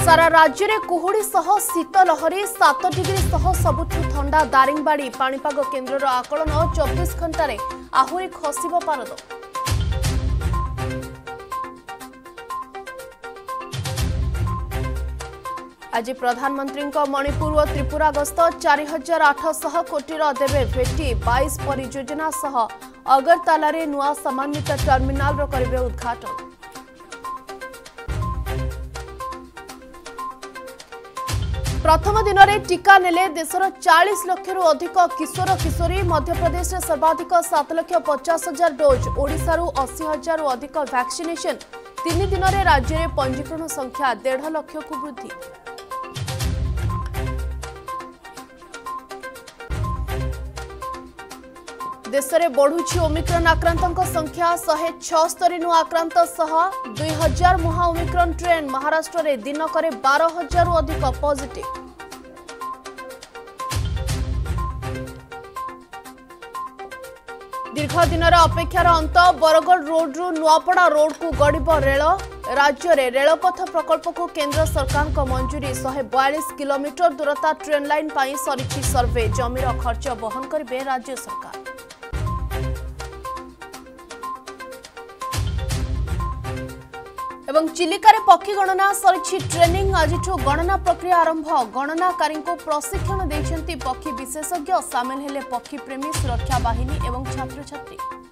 सारा राज्य में कुहुड़ी सह शीत लहरी 7 डिग्री सह सबुठ ठंडा दारिंगबाड़ी पाणीपाग केन्द्र आकलन 24 घंटे आहुरी खसिब पारद। आज प्रधानमंत्री मणिपुर और त्रिपुरा गस्त 4800 कोटीर देवे भेटी 22 परियोजना सह अगरताला नुआ समन्वित टर्मिनाल करिवे उद्घाटन। प्रथम दिन में टीका नेले देशर 40 लाख रु अधिक किशोर किशोरी। मध्यप्रदेश में सर्वाधिक 7,50,000 डोज। ओडिशा 80,000 रु अधिक वैक्सीनेशन। 3 दिन में राज्य में पंजीकरण संख्या 1.5 लाख को वृद्धि। देश में बढ़ुछि ओमिक्रॉन आक्रांतों संख्या 176 नु आक्रांत सह 2000 मुहा ओमिक्रॉन ट्रेन। महाराष्ट्र में दिनक 12,000 रु अधिक पॉजिटिव। दीर्घ दिनर अपेक्षार अंत। बरगढ़ रोड रु नुआपड़ा रोड को गड़िब रेल। राज्य में रेलपथ प्रकल्प को केंद्र सरकार को मंजूरी। 142 किलोमीटर दूरता ट्रेन लाइन पर सरी सर्वे। जमीर खर्च बहन करेंगे राज्य सरकार। एवं चिलिका पक्षी गणना सरी ट्रेनिंग। आज गणना प्रक्रिया आरंभ। गणनाकारी को प्रशिक्षण देते पक्षी विशेषज्ञ। सामिल हेले पक्षी प्रेमी, सुरक्षा बाहिनी एवं छात्र छात्री।